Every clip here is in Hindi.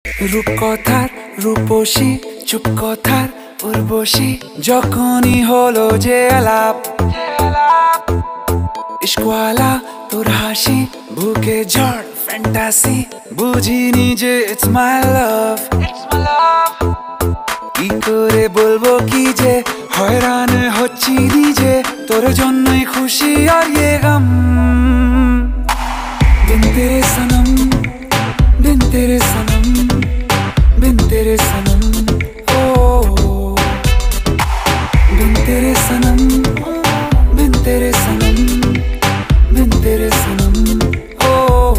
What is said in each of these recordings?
রূপকথার রূপসী চুপকথার উর্বশী যখনই হলো যে আলাপ ইশকওয়ালা তোর হাসি বুকে ঝড় ফ্যান্টাসি বুঝিনি যে ইটস মাই লাভ কি করে বলবো কি যে হয়রান হচ্ছি নিজে তোর জন্যই খুশি আর ये गम बिन तेरे सनम बिन तेरे सनम बिन तेरे सनम ओ बिन तेरे सनम बिन तेरे सनम बिन तेरे सनम ओ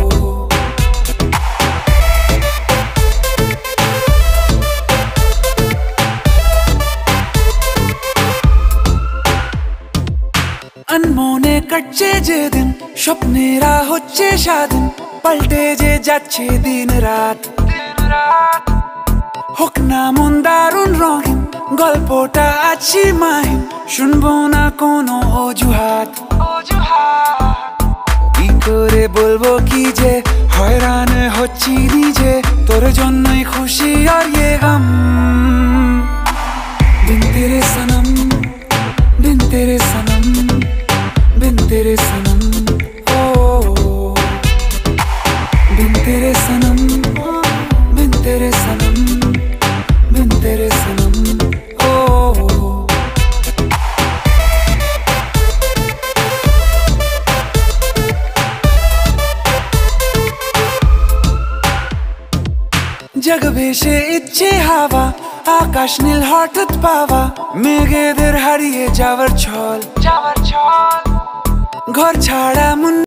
अनमोने कटছে যে দিন স্বপ্নেরা হচ্ছে স্বাধীন পাল্টে যে যাচ্ছে দিন রাত হোক না মন দারুণ রঙিন গল্পটা আছি মাহিন শুনবো না কোনো অজুহাত কি করে বলবো কি যে হয়রান হচ্ছি নিজে তোর জন্যই খুশি আর ये गम बिन तेरे सनम बिन तेरे सनम बिन तेरे सनम ओ बिन तेरे सनम बिन तेरे सनम बिन तेरे सनम ओ जग भेषे इच्छे हावा आकाश নীল হঠাৎ পাওয়া মেঘেদের হারিয়ে যাওয়ার ছল ঘর ছাড়া মন